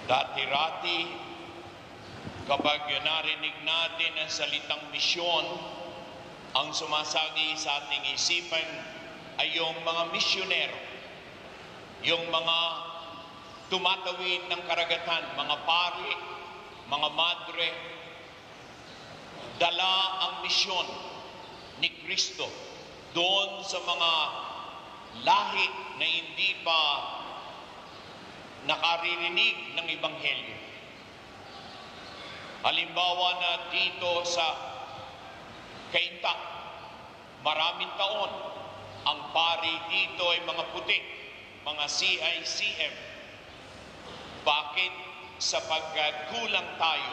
Dati-rati, kapag narinig natin ang salitang misyon, ang sumasagi sa ating isipan ay yung mga misyonero, yung mga tumatawid ng karagatan, mga pari, mga madre, dala ang misyon ni Kristo doon sa mga lahi na hindi pa nakaririnig ng Ebanghelyo. Halimbawa na dito sa Cainta, maraming taon, ang pari dito ay mga puti, mga CICM. Bakit? Sapagkat kulang tayo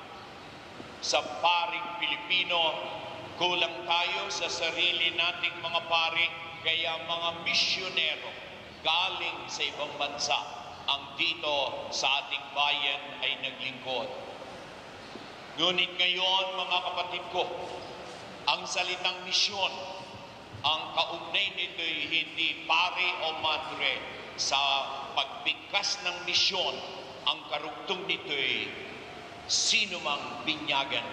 sa paring Pilipino, kulang tayo sa sarili nating mga pari, kaya mga misyonero galing sa ibang bansa ang dito sa ating bayan ay naglingkod. Ngunit ngayon, mga kapatid ko, ang salitang misyon, ang kaugnay nito'y hindi pare o madre. Sa pagbigkas ng misyon, ang karugtong nito'y sinumang binyagan.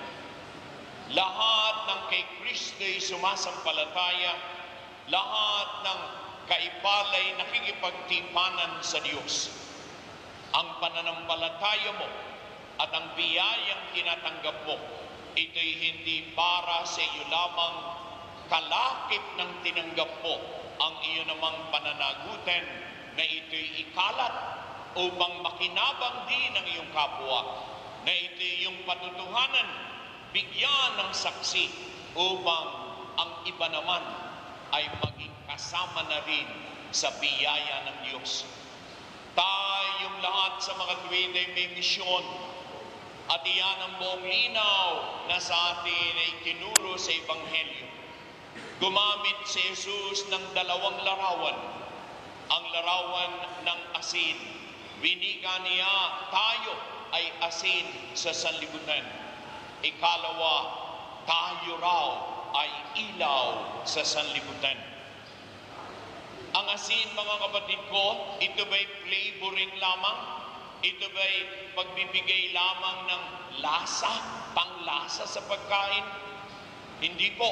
Lahat ng kay Kristo'y sumasampalataya, lahat ng kaipalay nakikipagtipanan sa Diyos. Ang pananampalataya mo at ang biyayang tinatanggap mo, ito'y hindi para sa iyo lamang, kalakip ng tinanggap mo ang iyo namang pananagutan na ito'y ikalat upang makinabang din ang iyong kapwa, na ito'y iyong patutuhanan, bigyan ng saksi upang ang iba naman ay maging kasama na rin sa biyaya ng Diyos. Tayong lahat sa mga tuwid ay may misyon, at iyan ang buong linaw na sa atin ay tinuro sa Ebanghelyo. Gumamit si Jesus ng dalawang larawan. Ang larawan ng asin. Winika niya, tayo ay asin sa sanlibutan. Ikalawa, tayo raw ay ilaw sa sanlibutan. Ang asin, mga kapatid ko, ito ba'y flavoring lamang? Ito ba'y pagbibigay lamang ng lasa, panglasa sa pagkain? Hindi po.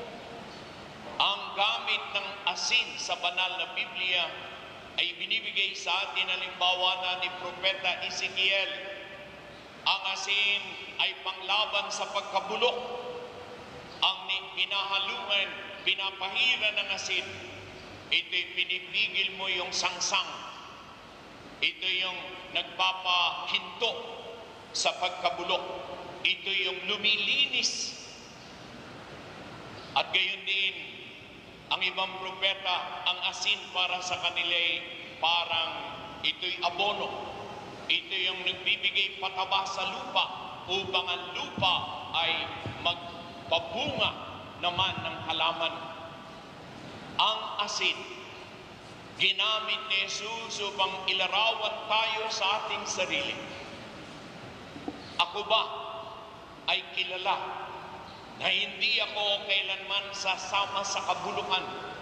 Ang gamit ng asin sa banal na Biblia ay binibigay sa atin, halimbawa na ni Propeta Ezekiel. Ang asin ay panglaban sa pagkabulok. Ang pinahaluan, pinapahira ng asin, ito'y pinipigil mo yung sangsang. Ito yung nagpapahinto sa pagkabulok. Ito yung lumilinis. At gayon din, ang ibang propeta, ang asin para sa kanila parang ito'y abono. Ito yung nagbibigay pataba sa lupa upang ang lupa ay magpabunga naman ng halaman. Ang asin, ginamit ni Jesus upang ilarawan tayo sa ating sarili. Ako ba ay kilala na hindi ako kailanman sasama sa kabulukan?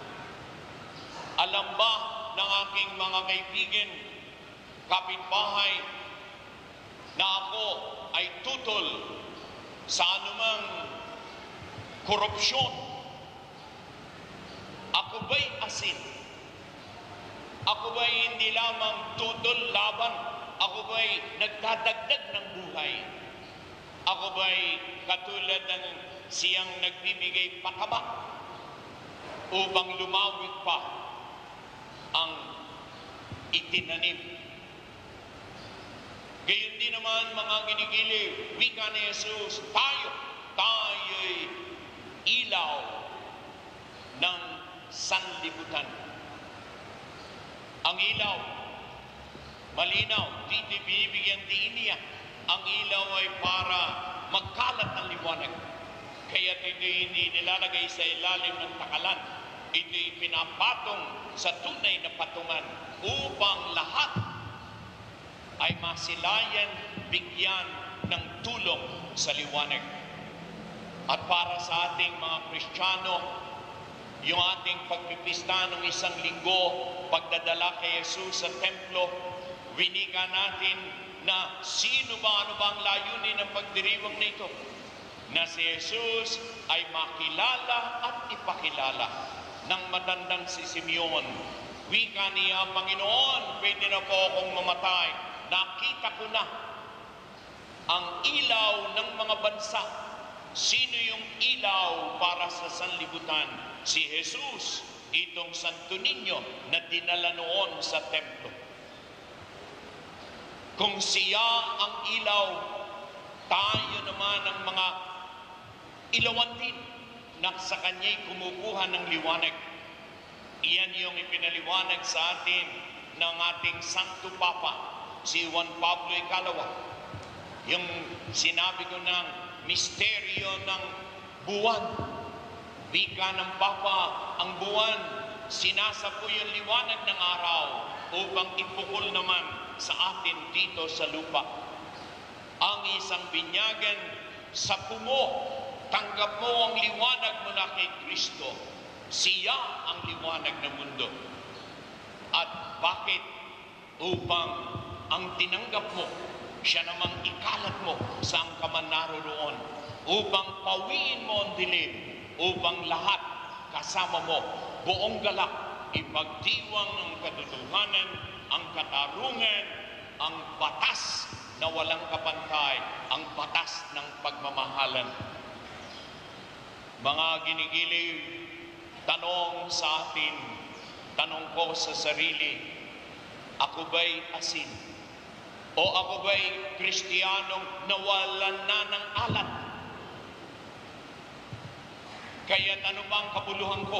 Alam ba ng aking mga kaibigan, kapitbahay, na ako ay tutol sa anumang korupsyon? Ako ba'y asin? Ako ba'y hindi lamang tutol laban? Ako ba'y nagdadagdag ng buhay? Ako ba'y katulad ng siyang nagbibigay pataba upang lumawig pa ang itinanim? Gayon din naman, mga ginigiliw, wika ni Jesus, tayo'y ilaw ng sanlibutan. Ang ilaw, malinaw, di binibigyan din niya. Ang ilaw ay para magkalat ng liwanag. Kaya ito hindi nilalagay sa ilalim ng takalan. Ito'y pinapatong sa tunay na patungan upang lahat ay masilayan, bigyan ng tulong sa liwanag. At para sa ating mga Kristiyano, yung ating pagpipista ng isang linggo, pagdadala kay Jesus sa templo, winika natin na ano ba ang layunin ng pagdiriwang nito? Na si Jesus ay makilala at ipakilala ng matandang si Simeon. Wika niya, Panginoon, pwede na po akong mamatay. Nakita ko na ang ilaw ng mga bansa. Sino yung ilaw para sa sanlibutan? Si Jesus, itong Santo Niño na dinala noon sa templo. Kung siya ang ilaw, tayo naman ang mga ilawan din na sa kanya'y kumukuha ng liwanag. Iyan yung ipinaliwanag sa atin ng ating Santo Papa, si Juan Pablo Ikalawa. Yung sinabi ko ng misteryo ng buwan. Wika ng Papa, ang buwan, sinasapo yung liwanag ng araw upang ipukol naman sa atin dito sa lupa. Ang isang binyagan, sapo mo, tanggap mo ang liwanag mula kay Kristo. Siya ang liwanag ng mundo. At bakit? Upang ang tinanggap mo, siya namang ikalat mo saan ka man naroroon. Upang pawiin mo ang dilim. Upang lahat kasama mo, buong galak, ipagdiwang ng katotohanan, ang katarungan, ang batas na walang kapantay, ang batas ng pagmamahalan. Mga ginigiliw, tanong sa atin, tanong ko sa sarili, ako ba'y asin? O ako ba'y Kristiyanong nawalan na ng alat? Kaya't ano ba ang kabuluhan ko?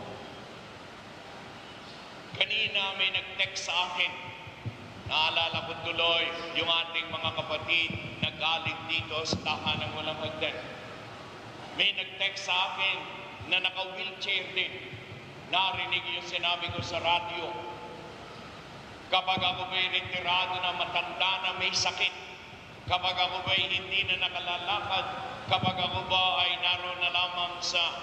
Kanina may nag-text sa akin. Naalala ko tuloy yung ating mga kapatid na galing dito sa tahanang walang hagdan. May nag-text sa akin na naka-wheelchair din. Narinig yung sinabi ko sa radyo. Kapag ako ba'y retirado na matanda na may sakit, kapag ako ba'y hindi na nakalalakad, kapag ako ba ay naroon na lamang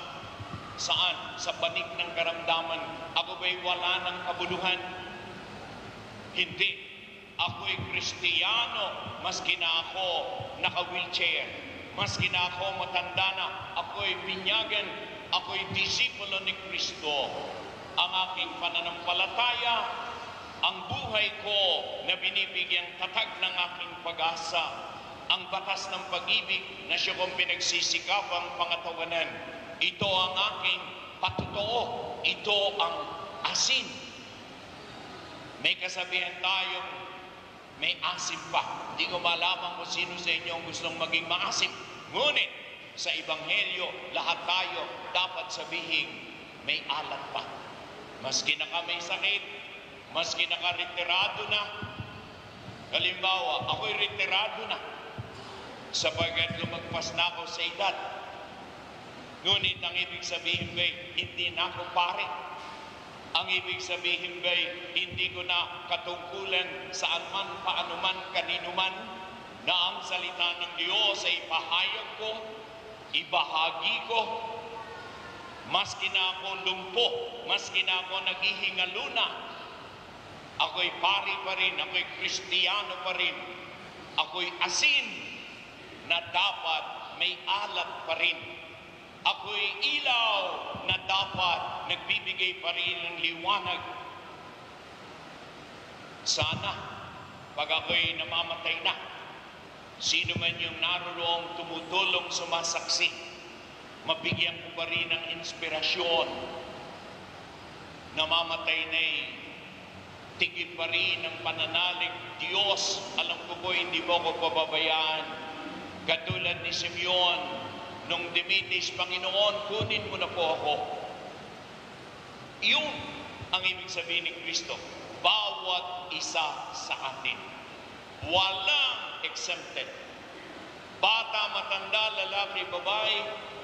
sa banig ng karamdaman, ako ba'y wala ng kabuluhan? Hindi. Ako'y Kristiyano, maski na ako naka-wheelchair, maski na ako matanda na, ako'y binyagan, ako'y disipulo ni Kristo. Ang aking pananampalataya, ang buhay ko na binibigyang tatag ng aking pag-asa, ang batas ng pag-ibig na siya kong pinagsisikapang pangatawanan. Ito ang aking patotoo. Ito ang asin. May kasabihan tayong may asim pa. Hindi ko malaman kung sino sa inyo ang gustong maging maasim. Ngunit sa Ebanghelyo, lahat tayo dapat sabihin may alat pa. Maski na may sakit, maski naka-retirado na. Halimbawa, ako'y retirado na sapagkat lumagpas na ako sa edad. Ngunit ang ibig sabihin ba'y hindi na ako pare? Ang ibig sabihin ba'y hindi ko na katungkulan saan man, paano man, kanino man, na ang salita ng Diyos ay ipahayag ko, ibahagi ko, maski na ako lumpo, maski na ako naghihingaluna, ako'y pari pa rin, ako'y Kristiyano pa rin, ako'y asin na dapat may alat pa rin. Ako'y ilaw na dapat nagbibigay pa rin ng liwanag. Sana, pag ako'y namamatay na, sino man yung naroroong tumutulong sumasaksi, mabigyan ko pa rin ng inspirasyon. Namamatay na'y tigil pa rin ng pananalig. Diyos, alam ko po hindi mo ko pababayaan. Katulad ni Simeon, nung dimitis, Panginoon, kunin mo na po ako. Yun ang ibig sabihin ni Kristo. Bawat isa sa atin. Walang exempted. Bata, matanda, lalaki, babae,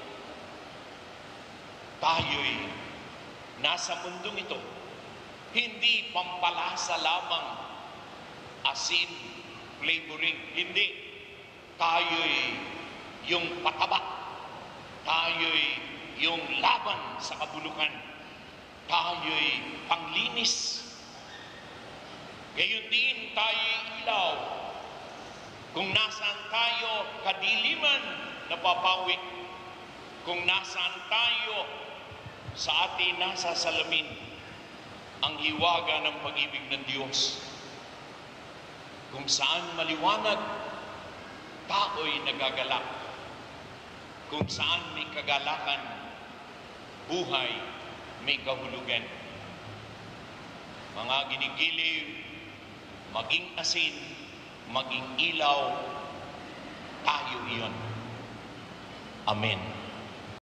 tayo'y nasa mundong ito. Hindi pampalasa lamang, asin, flavoring. Hindi. Tayo'y yung pataba. Tayo'y yung laban sa kabulukan. Tayo'y panglinis. Gayon din tayo'y ilaw. Kung nasaan tayo, kadiliman napapawid. Kung nasaan tayo, sa atin nasa salamin ang hiwaga ng pag-ibig ng Diyos. Kung saan maliwanag, tao'y nagagalak. Kung saan may kagalakan, buhay may kahulugan. Mga ginigiliw, maging asin, maging ilaw, tayo iyon. Amen.